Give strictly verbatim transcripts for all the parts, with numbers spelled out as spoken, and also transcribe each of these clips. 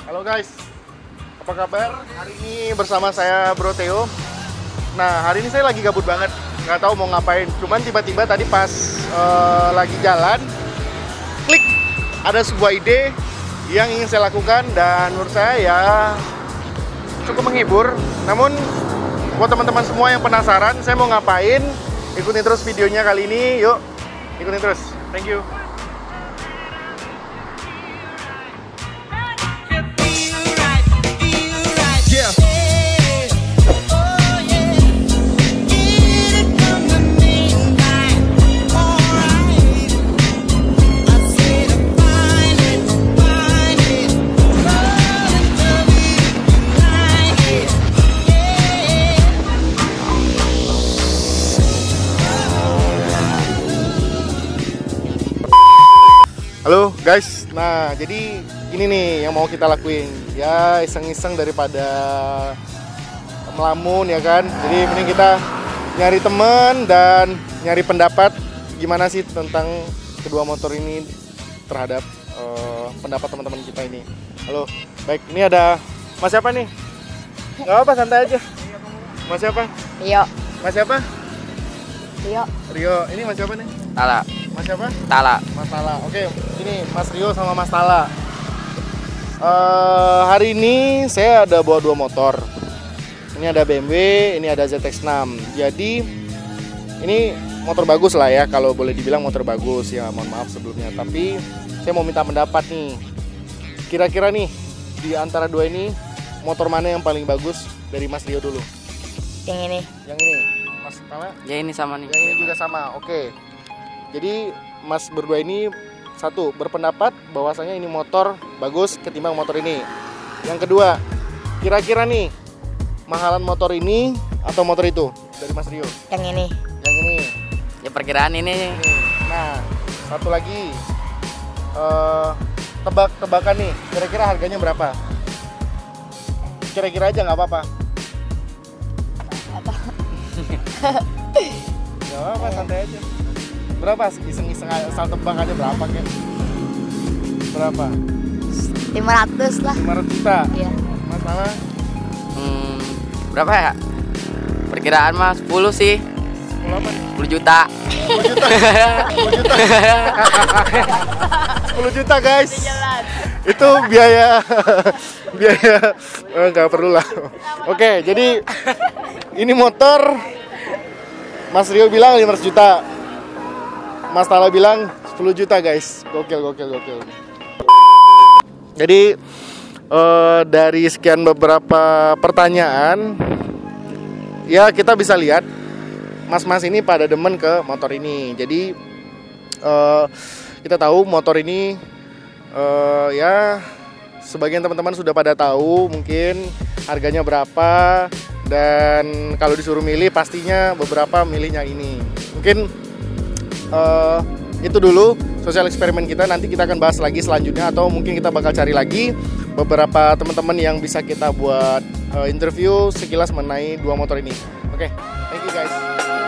Halo guys, apa kabar? Hari ini bersama saya Bro Theo. Nah, hari ini saya lagi gabut banget, nggak tahu mau ngapain. Cuman tiba-tiba tadi pas uh, lagi jalan, klik, ada sebuah ide yang ingin saya lakukan dan menurut saya ya cukup menghibur. Namun buat teman-teman semua yang penasaran, saya mau ngapain, ikutin terus videonya kali ini. Yuk, ikutin terus. Thank you. Halo guys, nah jadi ini nih yang mau kita lakuin. Ya iseng-iseng daripada melamun ya kan. Jadi mending kita nyari temen dan nyari pendapat gimana sih tentang kedua motor ini terhadap uh, pendapat teman-teman kita ini. Halo, baik, ini ada Mas siapa nih? Gak apa-apa, santai aja. Mas siapa? Rio. Mas siapa? Rio. Rio, ini Mas siapa nih? Tala. Mas siapa? Tala. Mas Tala. Oke, ini Mas Rio sama Mas Tala. Uh, hari ini saya ada bawa dua motor. Ini ada B M W, ini ada Z X enam. Jadi ini motor bagus lah ya, kalau boleh dibilang motor bagus ya. Mohon maaf sebelumnya. Tapi saya mau minta pendapat nih. Kira-kira nih di antara dua ini motor mana yang paling bagus dari Mas Rio dulu? Yang ini. Yang ini. Mas Tala? Ya ini sama nih. Yang ini juga sama. Oke. Jadi Mas berdua ini satu berpendapat bahwasanya ini motor bagus ketimbang motor ini. Yang kedua, kira-kira nih mahalan motor ini atau motor itu dari Mas Rio? Yang ini. Yang ini. Ya perkiraan ini. Ini. Nah, satu lagi uh, tebak-tebakan nih. Kira-kira harganya berapa? Kira-kira aja nggak apa-apa. Apa? Nggak apa-apa, santai aja. Berapa? Iseng-iseng asal tebak aja berapa kek? Berapa? lima ratus lah. lima ratus juta? Iya. Masalah? Hmm, berapa ya? Perkiraan mah sepuluh sih. sepuluh apa? sepuluh juta. sepuluh juta. sepuluh juta. sepuluh juta guys. Itu biaya biaya eh, nggak perlu lah. Oke, jadi ini motor Mas Rio bilang lima ratus juta. Mas Tala bilang sepuluh juta guys. Gokil, gokil, gokil. Jadi uh, dari sekian beberapa pertanyaan, ya kita bisa lihat mas-mas ini pada demen ke motor ini. Jadi uh, kita tahu motor ini uh, ya sebagian teman-teman sudah pada tahu mungkin harganya berapa. Dan kalau disuruh milih pastinya beberapa milihnya ini. Mungkin Uh, itu dulu sosial eksperimen kita. Nanti kita akan bahas lagi selanjutnya, atau mungkin kita bakal cari lagi beberapa teman-teman yang bisa kita buat uh, interview sekilas mengenai dua motor ini. Oke, okay, thank you guys.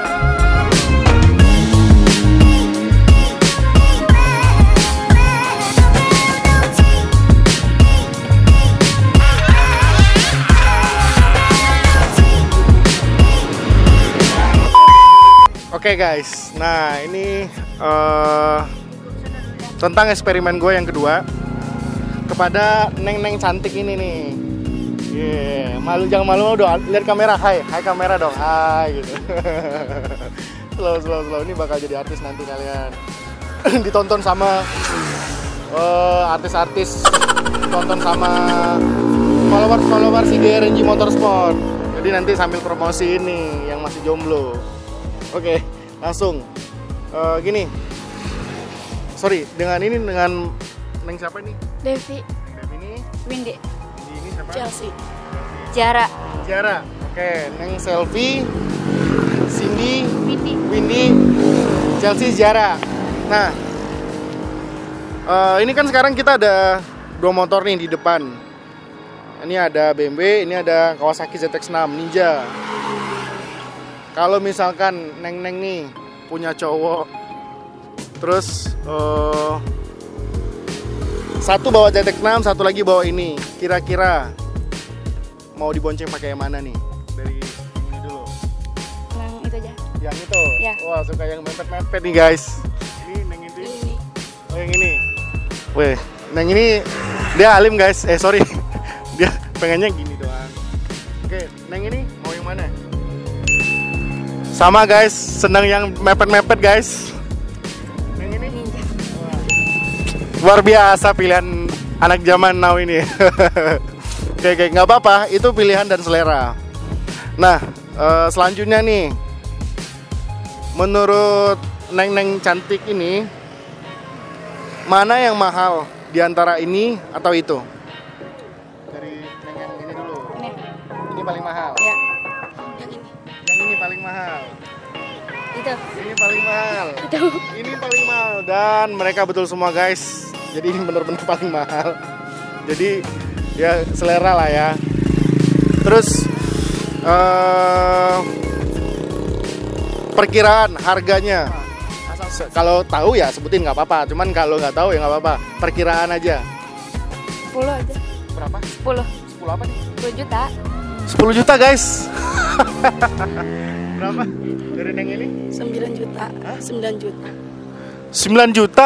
Oke okay guys, nah ini uh, tentang eksperimen gue yang kedua kepada neng-neng cantik ini nih. Yeah, malu jangan malu dong, lihat kamera, hai, hai kamera dong, hai gitu. slow slow slow, ini bakal jadi artis nanti kalian. Ditonton sama uh, artis-artis, tonton sama followers followers I G R N G Motorsport. Jadi nanti sambil promosi ini yang masih jomblo. Oke, langsung uh, gini. Sorry, dengan ini dengan neng siapa nih? Devi. Devi ini. Windy. Windy ini siapa? Chelsea. Jara. Jara. Oke, neng Selfie, Cindy, Windy. Windy, Chelsea, Jara. Nah, uh, ini kan sekarang kita ada dua motor nih di depan. Ini ada B M W, ini ada Kawasaki Z X enam Ninja. Kalau misalkan neng-neng nih punya cowok, terus uh, Satu bawa Z X enam, satu lagi bawa ini. Kira-kira mau dibonceng pakai yang mana nih? Dari ini dulu. Yang itu aja. Yang itu? Ya. Wah, suka yang mepet-mepet nih guys. Ini neng ini. Ini. Oh, yang ini. Weh, neng ini dia alim guys. Eh, sorry. Dia pengennya gini doang. Oke, neng ini mau yang mana? Sama guys, senang yang mepet-mepet guys. Neng ini? Ninja. Wah. Luar biasa pilihan anak zaman now ini. Oke, oke, nggak apa-apa, itu pilihan dan selera. Nah, eh, selanjutnya nih, menurut neng-neng cantik ini, mana yang mahal di antara ini atau itu? Dari neng yang ini dulu. Ini. Ini paling mahal. Ya. Yang ini. Yang ini paling mahal. Itu. Ini paling mahal. Itu. Ini paling mahal dan mereka betul semua guys. Jadi ini benar-benar paling mahal. Jadi ya selera lah ya. Terus uh, perkiraan harganya. Se- kalau tahu ya sebutin nggak apa-apa. Cuman kalau nggak tahu ya nggak apa-apa. Perkiraan aja. sepuluh aja. Berapa? sepuluh. sepuluh apa nih? sepuluh juta. sepuluh juta guys. Berapa? Dari neng ini? sembilan juta. Hah? sembilan juta. sembilan juta.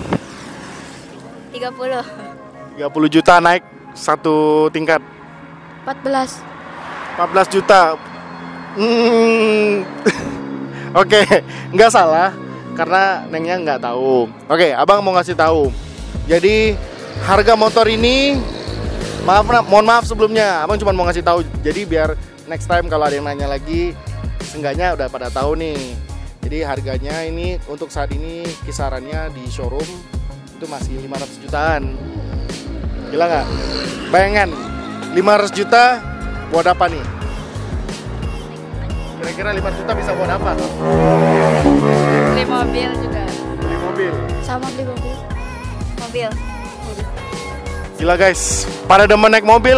tiga puluh. tiga puluh juta naik satu tingkat. empat belas. empat belas juta. Hmm. Oke, nggak salah karena nengnya nggak tahu. Oke, abang mau ngasih tahu. Jadi harga motor ini, maaf, mohon maaf sebelumnya, abang cuma mau ngasih tahu. Jadi biar next time kalau ada yang nanya lagi, seenggaknya udah pada tahu nih. Jadi harganya ini untuk saat ini kisarannya di showroom itu masih lima ratus jutaan. Gila nggak? Bayangan lima ratus juta buat apa nih? Kira-kira lima ratus juta bisa buat apa? Beli mobil juga. Beli mobil. Sama beli mobil. Mobil. Gila guys, pada demen naik mobil.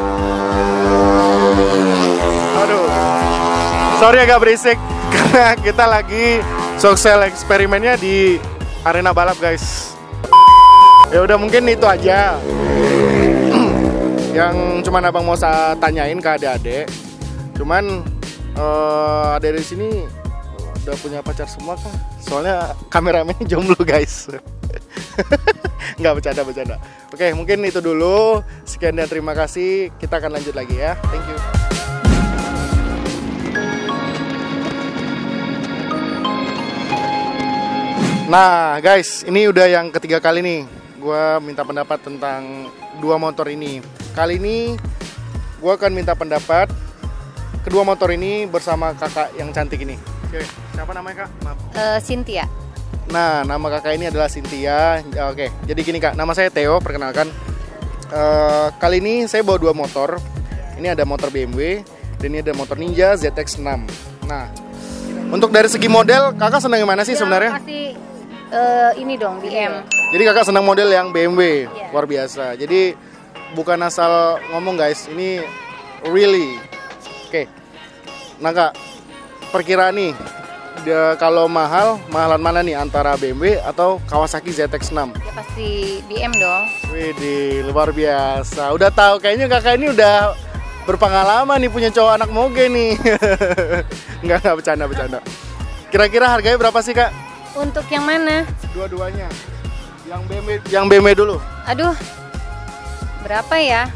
Aduh, sorry agak berisik karena kita lagi sosial eksperimennya di arena balap guys. Ya udah mungkin itu aja yang cuman abang mau saya tanyain ke adik-adik. Cuman uh, adik di sini udah punya pacar semua kah? Soalnya kameramennya jomblo guys. Nggak, bercanda bercanda. Oke, mungkin itu dulu. Sekian dan terima kasih. Kita akan lanjut lagi ya. Thank you. Nah guys, ini udah yang ketiga kali nih gua minta pendapat tentang dua motor ini. Kali ini gua akan minta pendapat kedua motor ini bersama kakak yang cantik ini. Oke, siapa namanya kak? Maaf. Uh, Cynthia. Nah, nama kakak ini adalah Cynthia. Ya, oke, jadi gini kak, nama saya Theo, perkenalkan. Uh, kali ini saya bawa dua motor. Ini ada motor B M W dan ini ada motor Ninja Z X enam. Nah, untuk dari segi model, kakak senang yang mana sih sebenarnya? Pasti uh, ini dong B M. Jadi kakak senang model yang B M W, Yeah. luar biasa. Jadi bukan asal ngomong guys, ini really. Oke, nah kak, perkiraan nih. Dia, kalau mahal, mahalan mana nih antara B M W atau Kawasaki Z X enam? Ya pasti B M dong. Widih, luar biasa. Udah tahu, kayaknya kakak ini udah berpengalaman nih punya cowok anak moge nih. Enggak, enggak bercanda, bercanda. Kira-kira harganya berapa sih kak? Untuk yang mana? Dua-duanya. Yang B M W, yang B M W dulu. Aduh, berapa ya?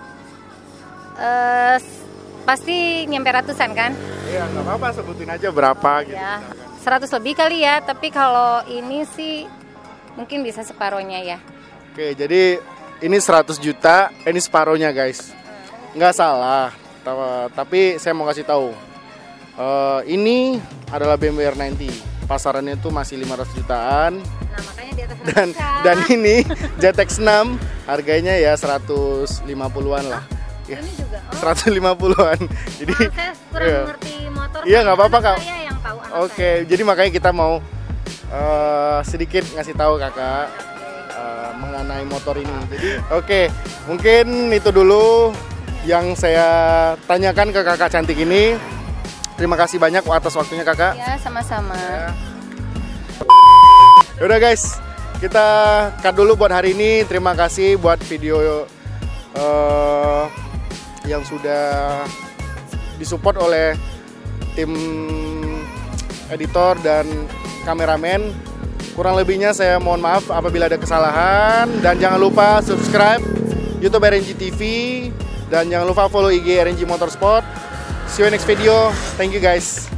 Eh, pasti nyampe ratusan kan? Iya, nggak apa-apa, sebutin aja berapa gitu. Ya, misalkan. seratus lebih kali ya. Tapi kalau ini sih mungkin bisa separohnya ya. Oke, jadi ini seratus juta, ini separohnya guys. Nggak salah, Ta- tapi saya mau kasih tahu. Eh, ini adalah B M W R sembilan puluh. Pasarannya itu masih lima ratus jutaan. Nah, makanya di atas Dan ratusan. dan ini Z X enam harganya ya seratus lima puluhan lah. Ya, Ini juga. Oh, seratus lima puluhan. Jadi maaf, saya kurang iya. mengerti motor. Iya, nggak apa-apa, Anak Kak. Saya yang tahu anak Oke, jadi makanya kita mau eh, sedikit ngasih tahu kakak eh, mengenai motor ini. Jadi oke, mungkin itu dulu yang saya tanyakan ke kakak cantik ini. Terima kasih banyak atas waktunya kakak. saya. Ya, sama-sama. Ya. Yaudah guys, kita cut dulu buat hari ini. Terima kasih buat video uh, yang sudah disupport oleh tim editor dan kameramen. Kurang lebihnya saya mohon maaf apabila ada kesalahan. Dan jangan lupa subscribe YouTube R N G T V. Dan jangan lupa follow I G R N G Motorsport. See you next video. Thank you guys.